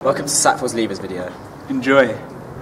Welcome to Sackville's Leavers video. Enjoy.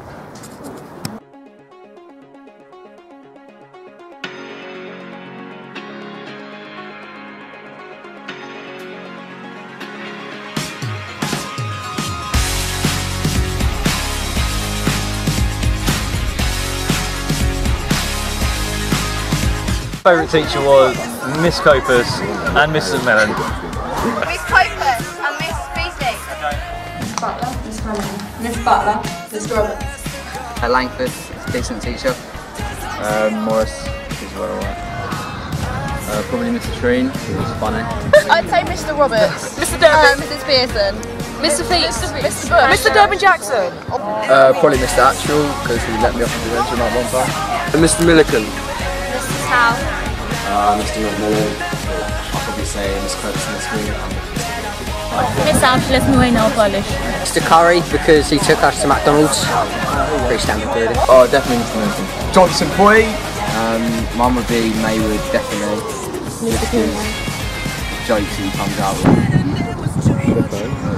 Favourite teacher was Miss Copus and Miss St Mellon. Miss Copus and Miss Beasley. Miss Butler, Miss Hannon, Miss Butler, Miss Roberts. Langford, decent teacher. Morris, she's well alright. Probably Mr Treen, she was funny. I'd say Mr Roberts. Mr Durbin. Mrs Pearson. Mr Feast. Mr Bush. Mr Durbin Jackson. Probably Mr Actual, because he let me off the bench at one time. And Mr Milliken. Mrs Howe. Mr McMillan. I'll probably say Miss Copus and Miss Green. Miss Angeles Moreno Polish. Mr Curry, because he took us to McDonald's. Pretty standard really. Oh, definitely Mr Milliken. Johnson Boy. Mine would be Maywood, definitely. Mr King. Jokes he comes out with.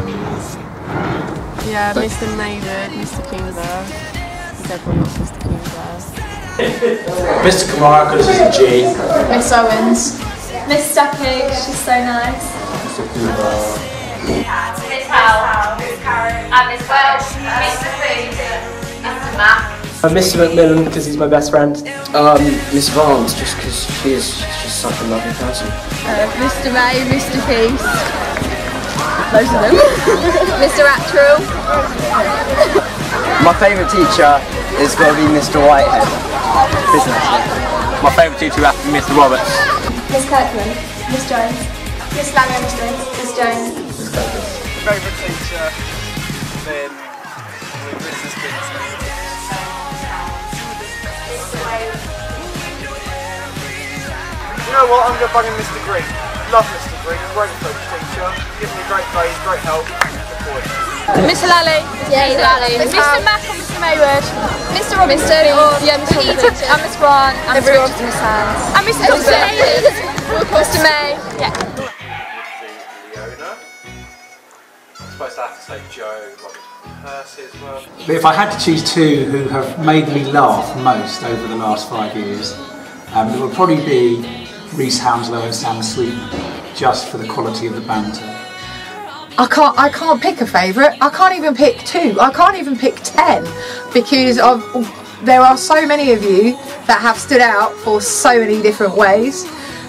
Yeah, Mr Maywood, Mr Kingsburg. Everyone loves Mr Kingsburg. Mr Kamara, because he's a G. Miss Owens. Miss Stuckey, she's so nice. Mr Cooper. Miss Howe. Miss Karen. And Miss Welsh. Mr Food. Mr Mac. Mr McMillan, because he's my best friend. Miss Vance, just because she's just such a lovely person. Mr May. Mr Feast. Most of them. Mr Actual. My favourite teacher is going to be Mr Whitehead. Business. My favourite teacher would have to be Mr Roberts. Miss Kirkland. Miss Jones. Miss Langer, Miss Jones. Miss Jones. Miss Copus. Favourite teacher, then with Mrs Kingston. You know what, I'm going to bung in Mr Green. Love Mr Green, great French teacher. Giving me great grades, great help. Mr Lally. Yeah, Mr Lally. Mr Mac or Mr Maywood. Mr Robinson. Yeah, Mr Robinson. And Miss Grant. And Miss Richards and Miss Hands. And Mr Johnson. Mr May. Yeah. Leona. I'm supposed to have to say Joe, Percy as well. But if I had to choose two who have made me laugh most over the last 5 years, it would probably be Reese Hounslow and Sam Sweetman, just for the quality of the banter. I can't pick a favourite. I can't even pick two. I can't even pick 10 because there are so many of you that have stood out for so many different ways.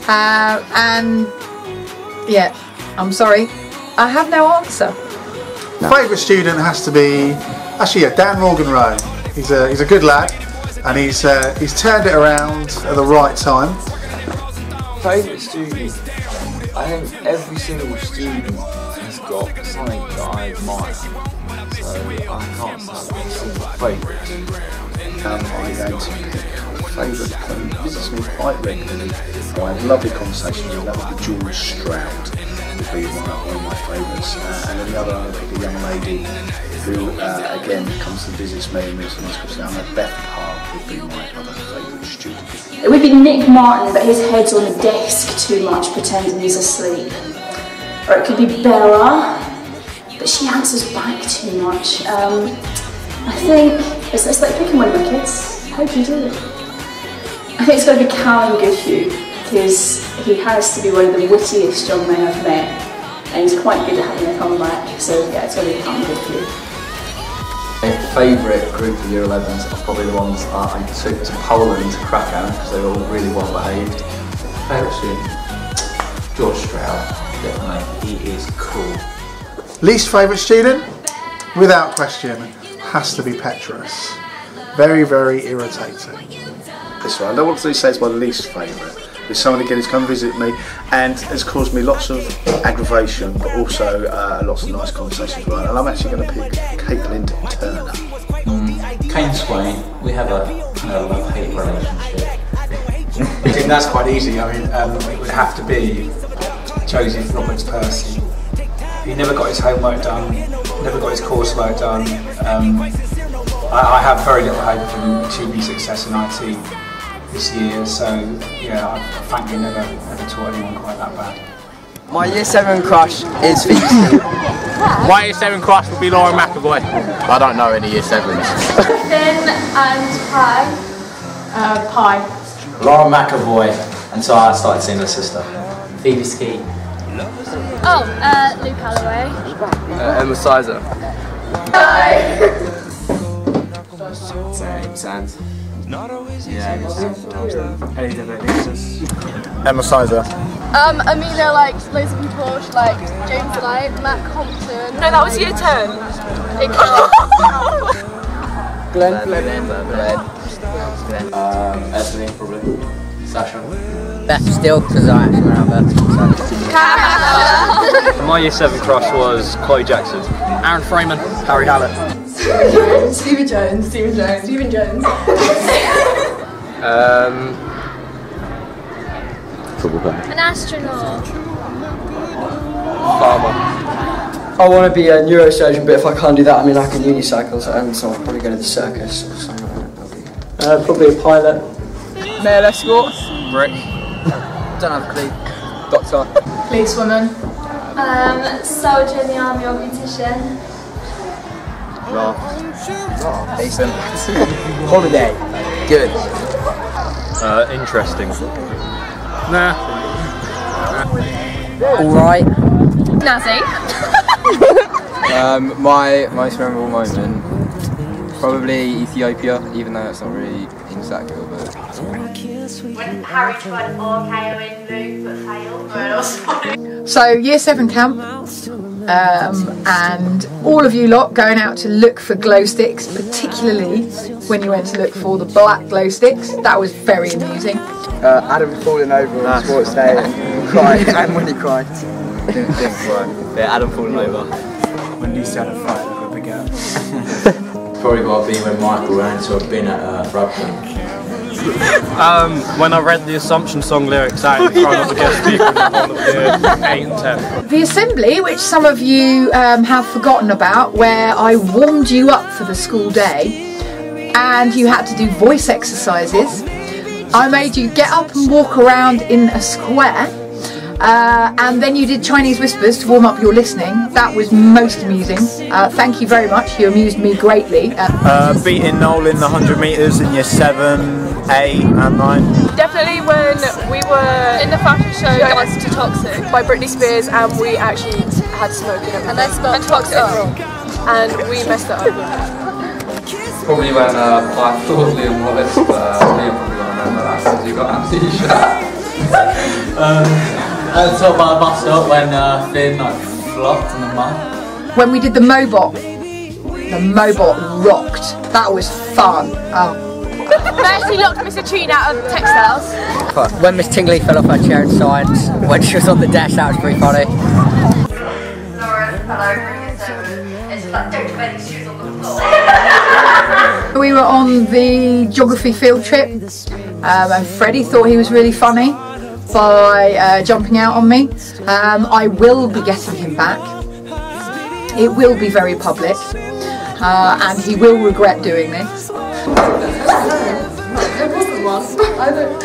And yeah, I'm sorry, I have no answer. Favourite student has to be Dan Morgan Rowe. He's a good lad, and he's turned it around at the right time. Favourite student, I think every single student has got something that I admire, so I can't say a single favourite. I'm going to pick favourite visits me quite regularly. I have lovely conversations with that would be George Stroud, would be one of my favourites, and then the other I'm going to pick a young lady who again comes to visit me and Miss Beth Park would be my other favourite student. It would be Nick Martin, but his head's on the desk too much, pretending he's asleep. Or it could be Bella, but she answers back too much. I think it's like picking one of my kids. I hope you do. I think it's got to be Callum Goodhue, because he has to be one of the wittiest young men I've met, and he's quite good at having a comeback. So yeah, it's got to be Callum Goodhue. My favourite group of Year 11s are probably the ones I took to Poland to Krakow because they were all really well behaved. Favourite student? George Stroud, definitely. He is cool. Least favourite student? Without question, has to be Petrus. Very, very irritating. This one, I don't want to say it's my least favourite. There's someone again who's come visit me and has caused me lots of aggravation, but also lots of nice conversations as well. And I'm actually going to pick Caitlin Turner. Kane Swain, we have a kind of love-hate relationship. I think that's quite easy. I mean, it would have to be Joseph Roberts Percy. He never got his homework done, never got his coursework done. I have very little hope for him achieving success in IT this year, so yeah, I frankly never taught anyone quite that bad. My year 7 crush is Phoebe. My year 7 crush would be Laura McAvoy. I don't know any year 7s. Finn and Pie. Pie. Laura McAvoy, until I started seeing her sister. Phoebe Ski. Oh, Luke Holloway. Emma Sizer. Same, Sands. Yeah, Emma Sizer. Amelia liked loads of people. She liked James Light, Matt Compton. No, that was year 10. Glenn. Esme, probably. Sasha. Beth still, because I actually went out Beth. My year 7 crush was Chloe Jackson. Aaron Freeman. Harry Hallett. Stephen Jones. Football player. An astronaut. Farmer. I want to be a neurosurgeon, but if I can't do that, I mean I can unicycle, and so I'll probably go to the circus or something like that. Probably a pilot. Male escort. Brick. Don't have a clue. Doctor. Policewoman. Soldier in the army or beautician. Decent. Holiday. Good. Interesting. Nah. Alright. Nazi. My most memorable moment, probably Ethiopia, even though it's not really in Sackville, but... When Harry tried RKOing Luke but failed. So year 7 camp, and all of you lot going out to look for glow sticks, particularly when you went to look for the black glow sticks. That was very amusing. Adam falling over on sports day and crying, and when he cried. Didn't cry. Yeah, Adam falling over. When Lucy had a fight with a big girl. Probably got to be when Michael ran to a bin at rugby. When I read the Assumption song lyrics out in front of the guest speaker in the whole of year 8 and 10. The assembly, which some of you have forgotten about, where I warmed you up for the school day and you had to do voice exercises. I made you get up and walk around in a square, and then you did Chinese whispers to warm up your listening. That was most amusing. Thank you very much, you amused me greatly. Beating Noel in the 100 metres in year 7, 8 and 9. Definitely when we were In the fashion show, Guys to Toxic. by Britney Spears and we actually had smoke in it. And they spelled toxic wrong. And we messed it up. Probably when I thought Liam Wallace, but Liam probably won't remember that because he got absolutely shot. At the top of the bus stop when Finn flopped on the mud. When we did the Mobot rocked. That was fun. Mercy locked Mr. Treen out of textiles. When Miss Tingley fell off her chair in science, when she was on the desk, that was pretty funny. Laura fell over in year 7. It's just like, don't wear these shoes on the floor. We were on the geography field trip, and Freddie thought he was really funny by jumping out on me. I will be getting him back. It will be very public, and he will regret doing this. There wasn't one. I don't...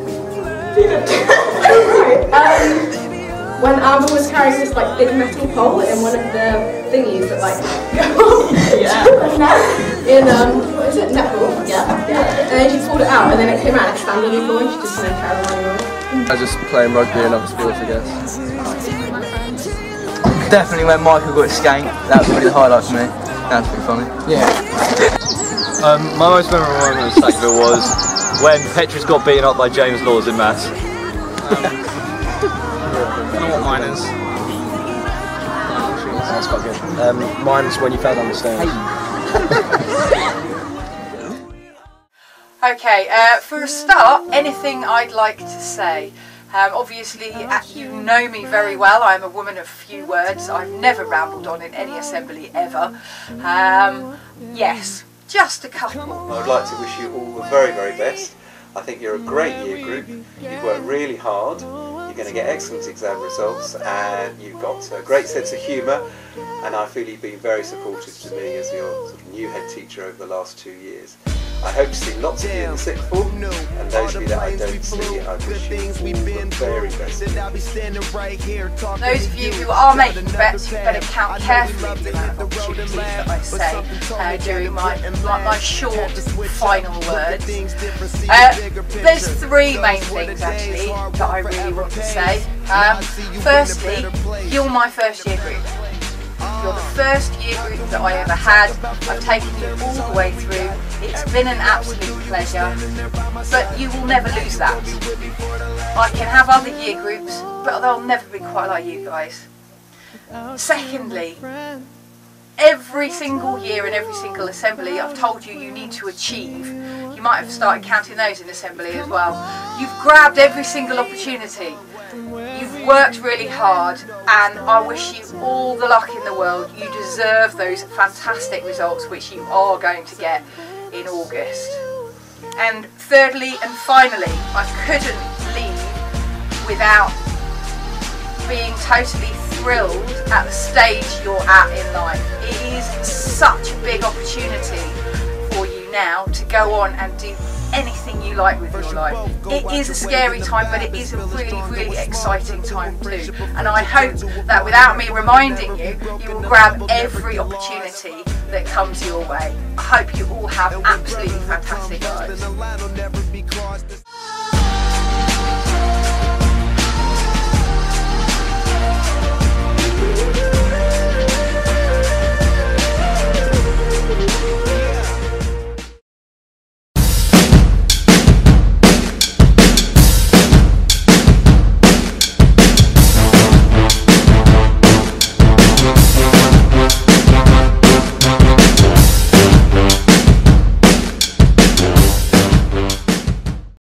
when Amber was carrying this like big metal pole in one of the thingies that like go in what is it, netball? Yeah. And then she pulled it out and then it came out and expanded on the floor and she just went carrying on. I was just playing rugby and other sports, I guess. Definitely when Michael got skanked, that was probably the highlight for me. That was pretty funny. Yeah. My most memorable moment at Sackville was when Petrus got beaten up by James Laws in maths. I don't know what mine is. That's quite good. Mine's when you fell down the stairs. Okay, for a start, anything I'd like to say. Obviously, you know me very well. I'm a woman of few words. I've never rambled on in any assembly ever. Yes, just a couple. I would like to wish you all the very, very best. I think you're a great year group. You've worked really hard. You're going to get excellent exam results, and you've got a great sense of humour. And I feel you've been very supportive to me as your sort of new head teacher over the last 2 years. I hope to see lots of you in the sixth form, and those of you that I don't see, I wish you all the very best. Those of you who are making bets, you better count carefully the amount of opportunities that I say during my short final words. There's three main things actually that I really want to say. Firstly, you're my first year group. You're the first year group that I ever had. I've taken you all the way through. It's been an absolute pleasure, but you will never lose that. I can have other year groups, but they'll never be quite like you guys. Secondly, every single year in every single assembly I've told you need to achieve. You might have started counting those in assembly as well. You've grabbed every single opportunity. You've worked really hard, and I wish you all the luck in the world. You deserve those fantastic results which you are going to get in August. And thirdly and finally, I couldn't leave without being totally thrilled at the stage you're at in life. It is such a big opportunity for you now to go on and do anything you like with your life. It is a scary time, but it is a really, really exciting time too. And I hope that without me reminding you, you will grab every opportunity that comes your way. I hope you all have absolutely fantastic lives.